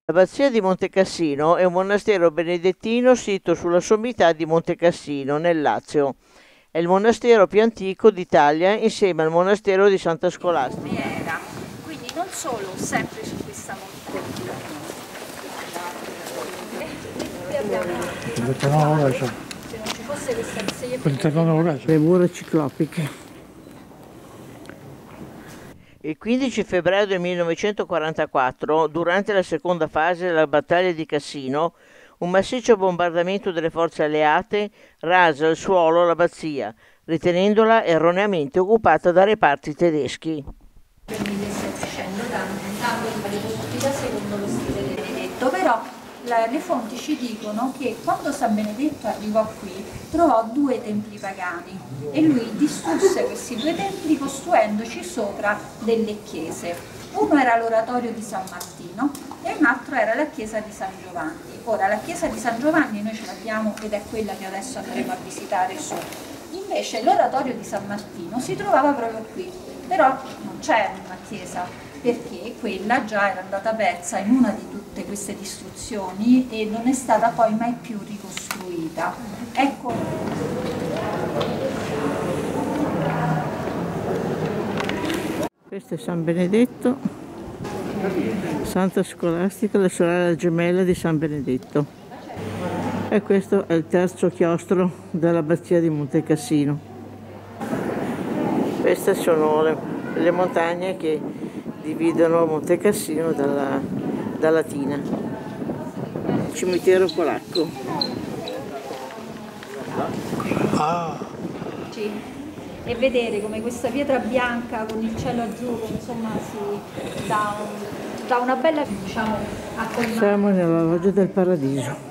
L'abbazia di Montecassino è un monastero benedettino sito sulla sommità di Montecassino, nel Lazio. È il monastero più antico d'Italia insieme al monastero di Santa Scolastica. Quindi non solo sempre su questa montagna. Qui abbiamo, se non ci fosse questa Le mura ciclopiche. Il 15 febbraio del 1944, durante la seconda fase della battaglia di Cassino, un massiccio bombardamento delle forze alleate rase al suolo l'abbazia, ritenendola erroneamente occupata da reparti tedeschi. Per 1700 anni, costruita secondo lo stile di Benedetto, però le fonti ci dicono che quando San Benedetto arrivò qui trovò due templi pagani e lui distrusse questi due templi costruendoci sopra delle chiese. Uno era l'oratorio di San Martino e un altro era la chiesa di San Giovanni. Ora la chiesa di San Giovanni noi ce l'abbiamo ed è quella che adesso andremo a visitare su. Invece l'oratorio di San Martino si trovava proprio qui, però non c'è una chiesa perché quella già era andata persa in una di tutte queste distruzioni e non è stata poi mai più ricostruita. Ecco. Questo è San Benedetto, Santa Scolastica, la sorella gemella di San Benedetto. E questo è il terzo chiostro dell'abbazia di Montecassino. Queste sono le montagne che dividono Montecassino da Latina. Il cimitero polacco. E vedere come questa pietra bianca con il cielo azzurro, insomma, si dà una bella, diciamo, accoglienza. Siamo nella loggia del Paradiso.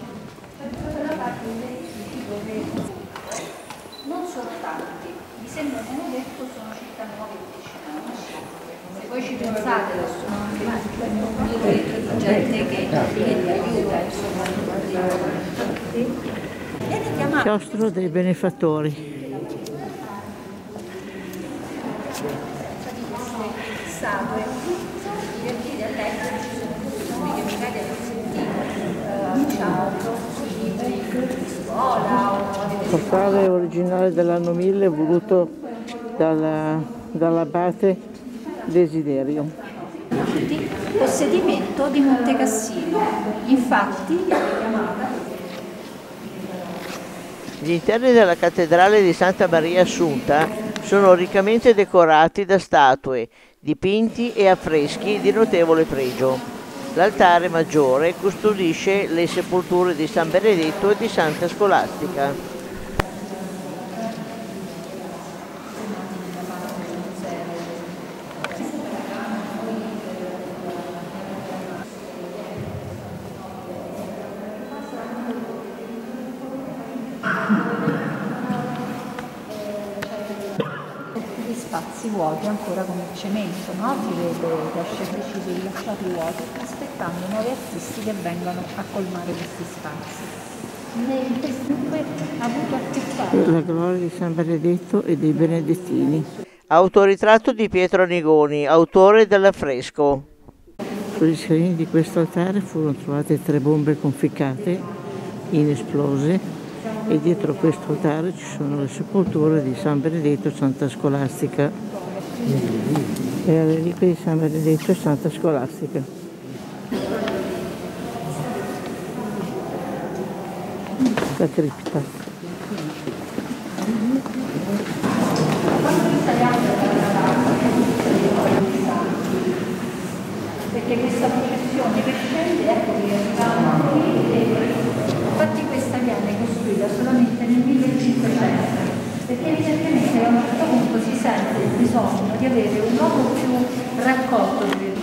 Non sono tanti, mi sembra che hanno detto sono circa 9-10 anni. Se poi ci pensate, sono anche di gente che li aiuta, insomma. Chiostro dei benefattori. Statue divertite a leggere, ci sono che magari hanno sentito, libri di scuola Il portale originale dell'anno 1000 voluto dall'abate Desiderio. possedimento di Montecassino, infatti viene chiamata. Gli interni della cattedrale di Santa Maria Assunta sono riccamente decorati da statue, dipinti e affreschi di notevole pregio. L'altare maggiore custodisce le sepolture di San Benedetto e di Santa Scolastica. Spazi vuoti ancora con il cemento, no? Si vede che ha deciso di lasciarli vuoti aspettando nuovi artisti che vengano a colmare questi spazi. Dunque ha avuto a che fare la gloria di San Benedetto e dei Benedettini. Autoritratto di Pietro Nigoni, autore dell'affresco. Sugli scaglini di questo altare furono trovate 3 bombe conficcate, inesplose, e dietro questo altare ci sono le sepolture di San Benedetto e Santa Scolastica e le reliquie di San Benedetto e Santa Scolastica. La cripta. perché questa processione che scende, ecco che arrivavano qui e infatti questa viene costruita solamente nel 1500 perché evidentemente a un certo punto si sente il bisogno di avere un luogo più raccolto di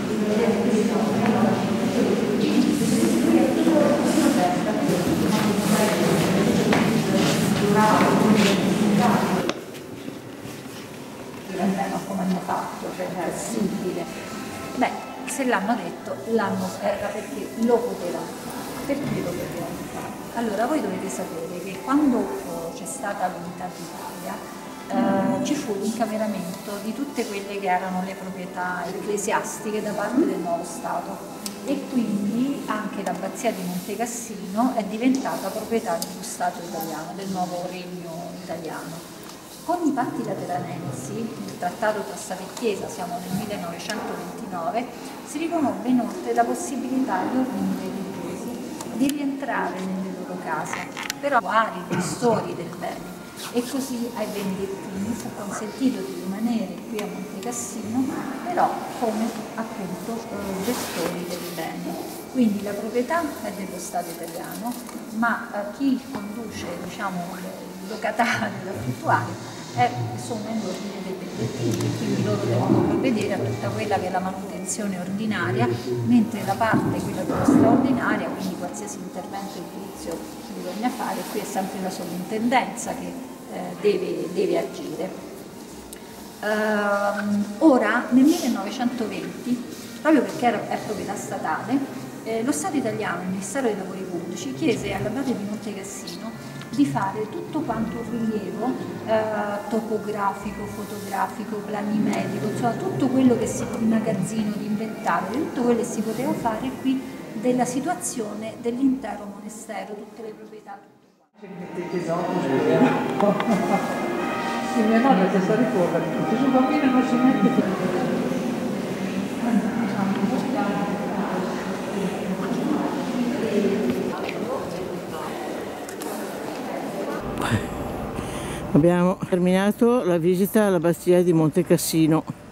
come hanno fatto, cioè è possibile. Beh, se l'hanno detto, l'hanno era perché lo potevano fare. Perché lo potevano fare? Allora, voi dovete sapere che quando c'è stata l'unità d'Italia ci fu l'incameramento di tutte quelle che erano le proprietà ecclesiastiche da parte del nuovo Stato. e quindi anche l'abbazia di Montecassino è diventata proprietà dello Stato italiano, del nuovo regno italiano. Con i patti lateranensi, il trattato tra Stato e Chiesa, siamo nel 1929, si riconobbe inoltre la possibilità agli ordini religiosi di rientrare nelle loro case, però i gestori del bene, e così ai benedettini fu consentito di rimanere qui a Montecassino, però come appunto gestori del bene. Quindi la proprietà è dello Stato italiano, ma chi conduce, diciamo, il locatario, l'affittuario, sono in ordine dei benedettini, quindi loro devono provvedere a tutta quella che è la manutenzione ordinaria, mentre la parte, quella dello straordinaria, quindi qualsiasi intervento edilizio che bisogna fare, qui è sempre la sovrintendenza che deve agire. Ora, nel 1920, proprio perché è proprietà statale, lo Stato italiano, il Ministero dei Lavori Pubblici, chiese all'Abate di Montecassino di fare tutto quanto un rilievo topografico, fotografico, planimedico, insomma tutto quello che si magazzino di inventario, tutto quello che si poteva fare qui della situazione dell'intero monastero, tutte le proprietà, Sì, mia nonna stessa ricorda che Gesù bambino non si mette. Abbiamo terminato la visita all'abbazia di Montecassino.